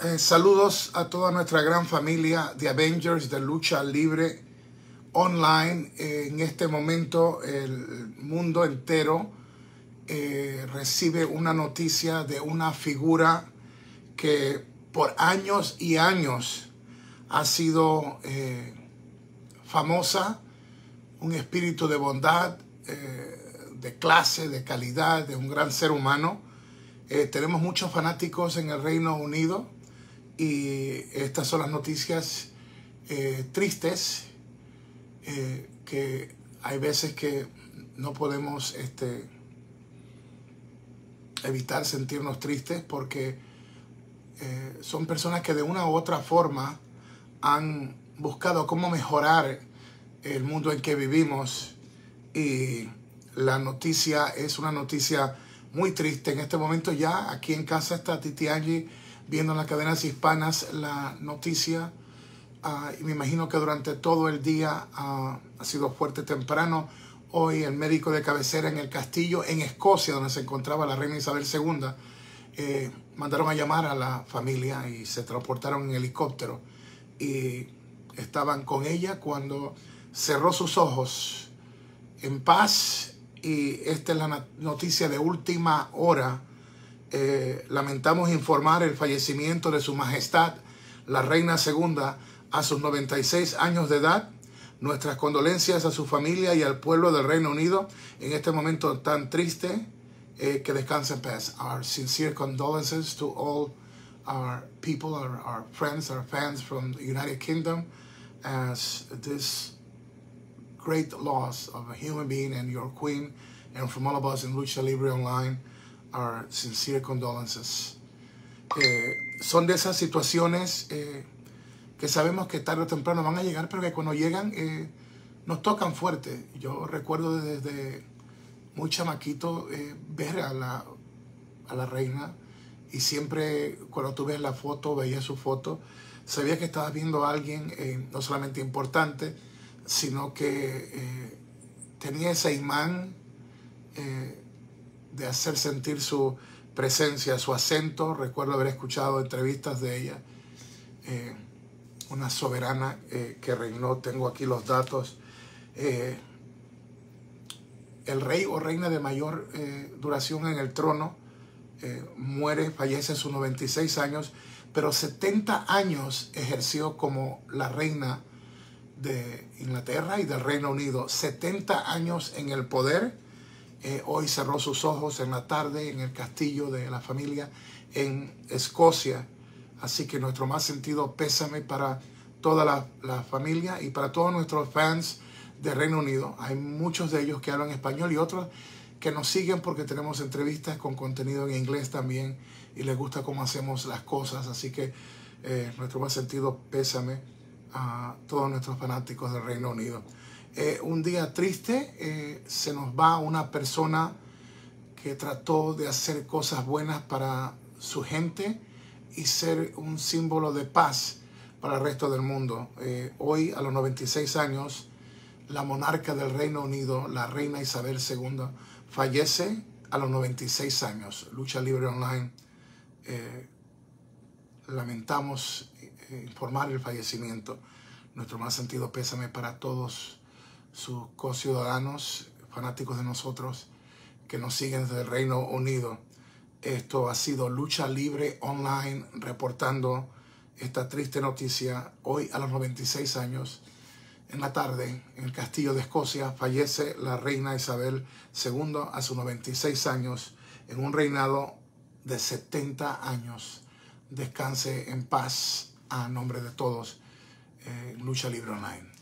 Saludos a toda nuestra gran familia de Avengers de Lucha Libre Online. En este momento el mundo entero recibe una noticia de una figura que por años y años ha sido famosa, un espíritu de bondad, de clase, de calidad, de un gran ser humano. Tenemos muchos fanáticos en el Reino Unido y estas son las noticias tristes, que hay veces que no podemos evitar sentirnos tristes porque son personas que de una u otra forma han buscado cómo mejorar el mundo en que vivimos, y la noticia es una noticia muy triste. En este momento ya aquí en casa está Titi Angie viendo en las cadenas hispanas la noticia, y me imagino que durante todo el día ha sido fuerte temprano. Hoy el médico de cabecera en el castillo en Escocia, donde se encontraba la reina Isabel II, mandaron a llamar a la familia y se transportaron en helicóptero, y estaban con ella cuando cerró sus ojos en paz. Y esta es la noticia de última hora. Lamentamos informar el fallecimiento de Su Majestad la Reina Segunda a sus 96 años de edad. Nuestras condolencias a su familia y al pueblo del Reino Unido en este momento tan triste. Que descanse en paz. Our sincere condolences to all our people, our friends, our fans from the United Kingdom, as this great loss of a human being and your queen, and from all of us in Lucha Libre Online, our sincere condolences. Son de esas situaciones que sabemos que tarde o temprano van a llegar, pero que cuando llegan nos tocan fuerte. Yo recuerdo desde muy chamaquito ver a la reina, y siempre cuando tú ves la foto, veías su foto, sabía que estabas viendo a alguien no solamente importante, sino que tenía ese imán de hacer sentir su presencia, su acento. Recuerdo haber escuchado entrevistas de ella, una soberana que reinó. Tengo aquí los datos. El rey o reina de mayor duración en el trono fallece a sus 96 años, pero 70 años ejerció como la reina de Inglaterra y del Reino Unido. 70 años en el poder. Hoy cerró sus ojos en la tarde en el castillo de la familia en Escocia. Así que nuestro más sentido pésame para toda la familia y para todos nuestros fans del Reino Unido. Hay muchos de ellos que hablan español y otros que nos siguen porque tenemos entrevistas con contenido en inglés también, y les gusta cómo hacemos las cosas. Así que nuestro más sentido pésame a todos nuestros fanáticos del Reino Unido. Un día triste. Se nos va una persona que trató de hacer cosas buenas para su gente y ser un símbolo de paz para el resto del mundo. Hoy, a los 96 años, la monarca del Reino Unido, la reina Isabel II, fallece a los 96 años. Lucha Libre Online, lamentamos informar el fallecimiento. Nuestro más sentido pésame para todos sus conciudadanos, fanáticos de nosotros, que nos siguen desde el Reino Unido. Esto ha sido Lucha Libre Online, reportando esta triste noticia. Hoy, a los 96 años, en la tarde, en el castillo de Escocia, fallece la reina Isabel II a sus 96 años, en un reinado de 70 años. Descanse en paz a nombre de todos. Lucha Libre Online.